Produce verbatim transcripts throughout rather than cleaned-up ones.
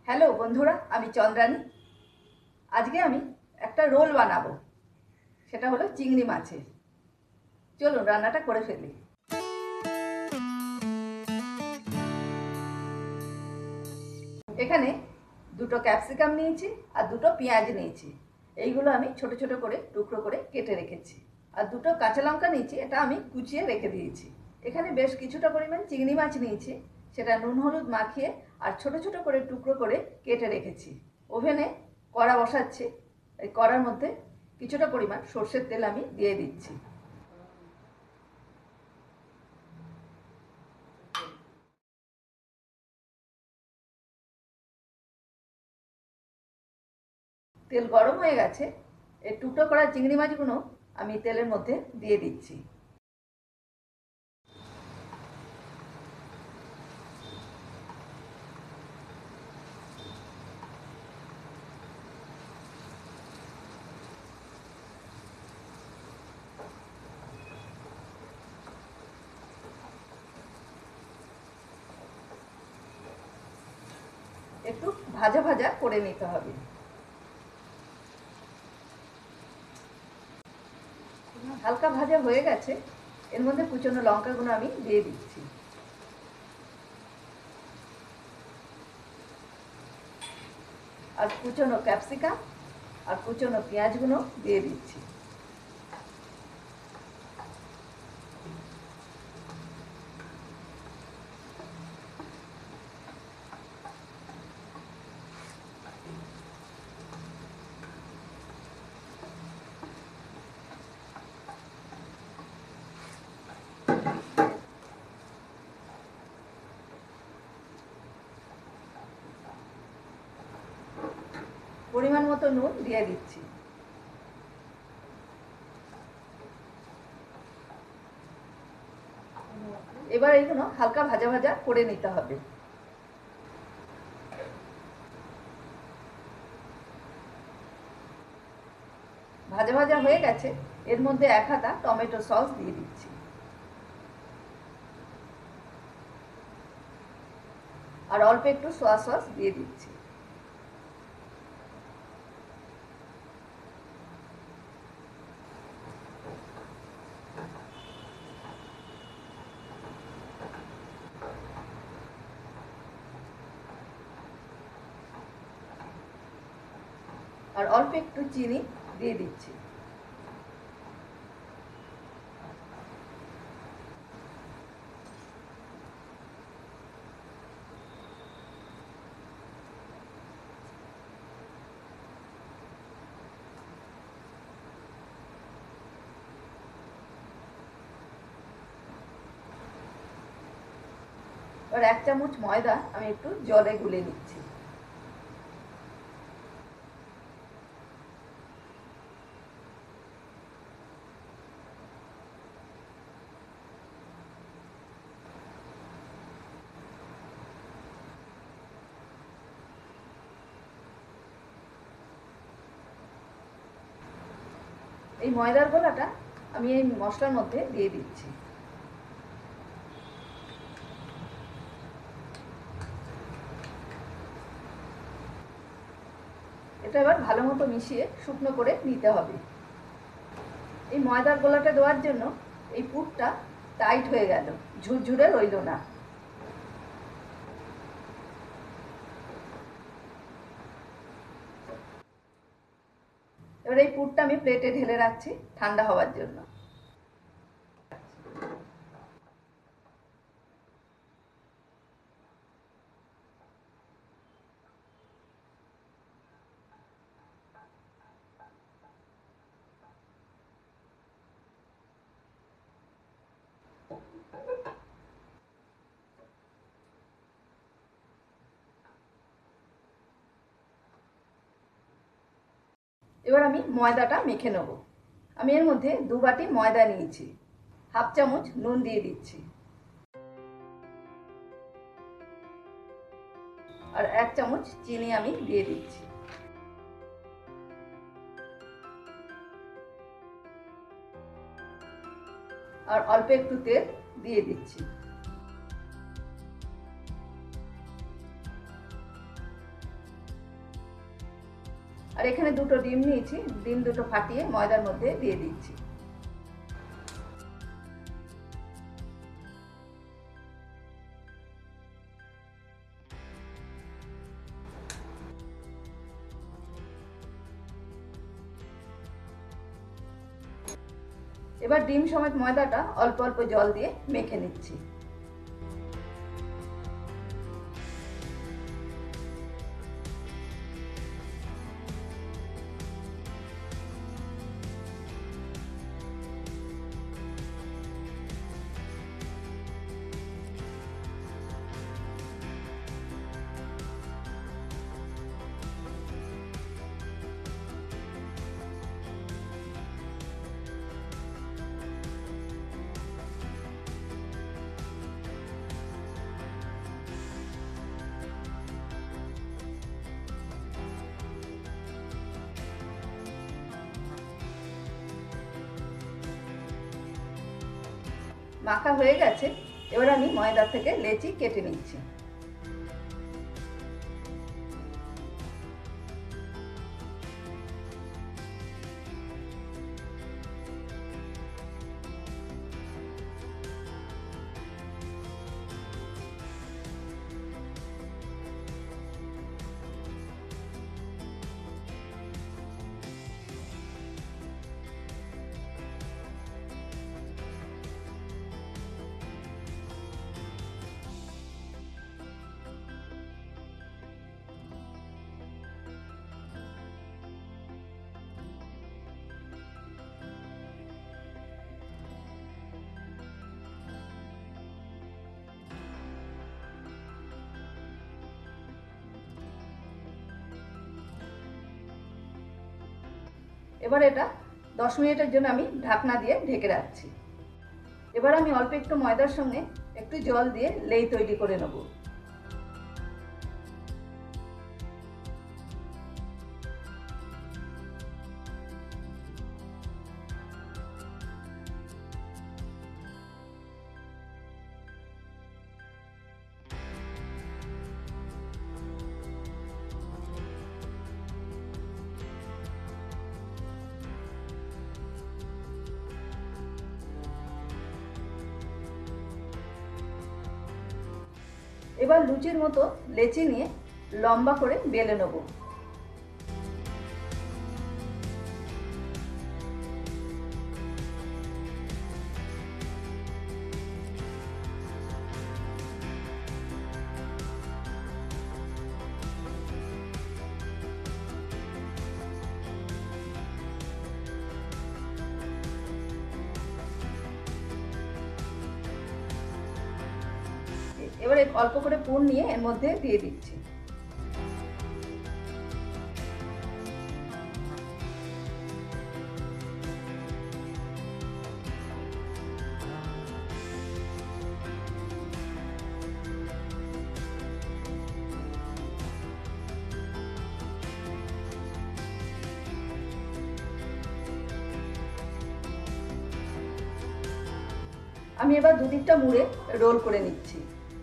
Hello বন্ধুরা, আমি চন্দ্রানী। আজকে আমি একটা রোল বানাবো, সেটা হলো চিংড়ি মাছের। চলুন রান্নাটা করে ফেলি। এখানে দুটো ক্যাপসিকাম নিয়েছি আর দুটো পেঁয়াজ নিয়েছি। এইগুলো আমি ছোট ছোট করে টুকরো করে কেটে রেখেছি। আর দুটো কাঁচা লঙ্কা নিয়েছি, এটা আমি কুচিয়ে রেখে দিয়েছি। এখানে বেশ কিছুটা পরিমাণ চিংড়ি মাছ নিয়েছি, সেটা নুন হলুদ মাখিয়ে আর ছোট ছোট করে টুকরো করে কেটে রেখেছি। ওভেনে কড়া বসাচ্ছি। এই কড়ার মধ্যে কিছুটা পরিমাণ সর্ষের তেল আমি দিয়ে দিচ্ছি। তেল গরম হয়ে গেছে, এই টুকরো করা চিংড়ি মাছগুলো আমি তেলের মধ্যে দিয়ে দিচ্ছি। একটু ভাজা ভাজা করে নিতে হবে। হালকা ভাজা হয়ে গেছে, এর মধ্যে কুচনো লঙ্কাগুলো আমি দিয়ে দিচ্ছি। আর কুচনো ক্যাপসিকাম আর কুচনো পেঁয়াজগুলো দিয়ে দিচ্ছি। পরিমাণ মতো নুন দিয়ে দিচ্ছি। এবার এইগুলো হালকা ভাজা ভাজা করে নিতে হবে। ভাজা ভাজা হয়ে গেছে, এর মধ্যে এক হাতা টমেটো সস দিয়ে দিচ্ছি। আর অল্প একটু সোয়া সস দিয়ে দিচ্ছি। আর অল্প একটু চিনি দিয়ে দিচ্ছি। আর এক চামচ ময়দা আমি একটু জলে গুলে নিচ্ছি। এই ময়দার গোলাটা আমি এই মশলার মধ্যে দিয়ে দিচ্ছি। এটা এবার ভালো মতো মিশিয়ে শুকনো করে নিতে হবে। এই ময়দার গোলাটা দেওয়ার জন্য এই পুরটা টাইট হয়ে গেল, ঝুরঝুরে রইল না। এবার এই পুরটা আমি প্লেটে ঢেলে রাখছি ঠান্ডা হওয়ার জন্য। এবার আমি ময়দাটা মেখে নেব। আমি এর মধ্যে দু বাটি ময়দা নিয়েছি, হাফ চামচ নুন দিয়ে দিচ্ছি, আর এক চামচ চিনি আমি দিয়ে দিচ্ছি। আর অল্প একটু তেল দিয়ে দিচ্ছি। আর এখানে দুটো ডিম নিয়েছি, ডিম দুটো ফাটিয়ে ময়দার মধ্যে দিয়ে দিচ্ছি। এবার ডিম সমেত ময়দাটা অল্প অল্প জল দিয়ে মেখে নিচ্ছি। মাখা হয়ে গেছে, এবার আমি ময়দা থেকে লেচি কেটে নিচ্ছি। এবার এটা দশ মিনিটের জন্য আমি ঢাকনা দিয়ে ঢেকে রাখছি। এবার আমি অল্প একটু ময়দার সঙ্গে একটু জল দিয়ে লেই তৈরি করে নেব। এবার লুচির মতো লেচি নিয়ে লম্বা করে বেলে নেব। এবারে অল্প করে পুর নিয়ে এর মধ্যে দিয়ে দিচ্ছি। আমি এবার দুদিকটা মুড়ে রোল করে নিচ্ছি।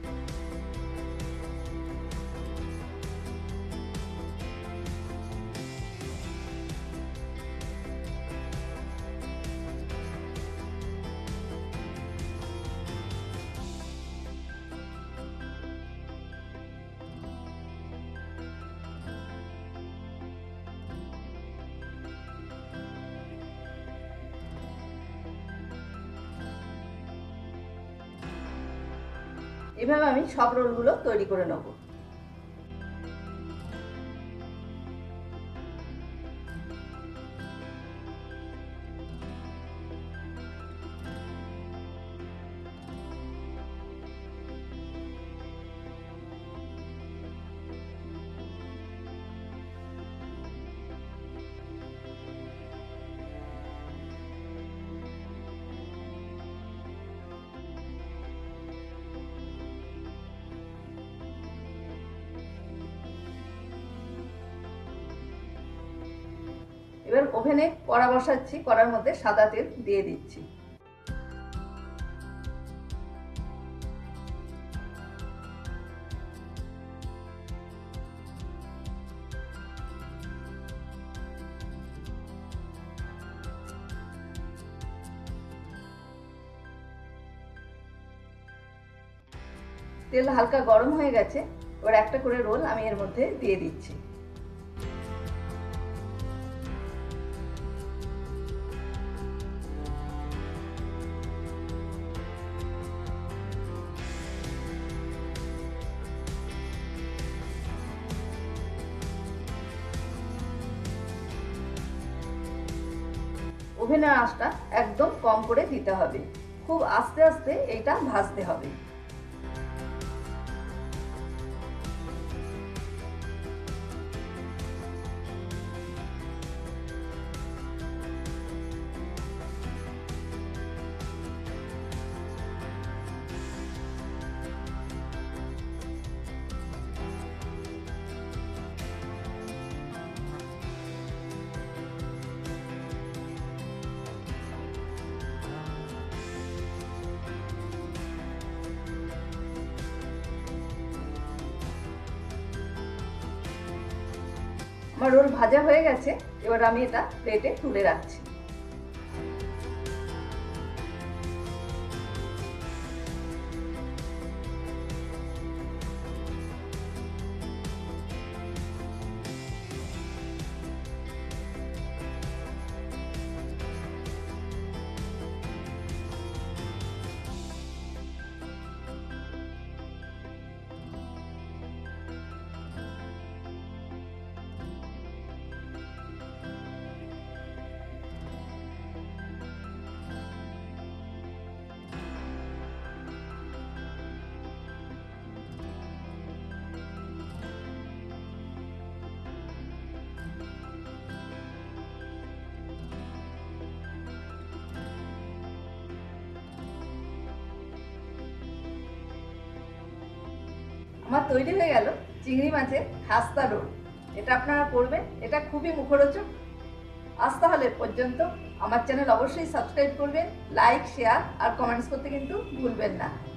এভাবে আমি সব রোলগুলো তৈরি করে নেব। এবার ওভেনে কড়া বসাচ্ছি, কড়ার মধ্যে সাদা তেল দিয়ে দিচ্ছি। তেল হালকা গরম হয়ে গেছে, এবার একটা করে রোল আমি এর মধ্যে দিয়ে দিচ্ছি। ওভেনের আঁচটা একদম কম করে দিতে হবে, খুব আস্তে আস্তে এইটা ভাজতে হবে। আমার রোল ভাজা হয়ে গেছে, এবার আমি এটা প্লেটে তুলে রাখছি। আমার তৈরি হয়ে গেল চিংড়ি মাছের খাস্তা রোল। এটা আপনারা করবেন, এটা খুবই মুখরোচক। আজ তাহলে পর্যন্ত। আমার চ্যানেল অবশ্যই সাবস্ক্রাইব করবেন, লাইক, শেয়ার আর কমেন্টস করতে কিন্তু ভুলবেন না।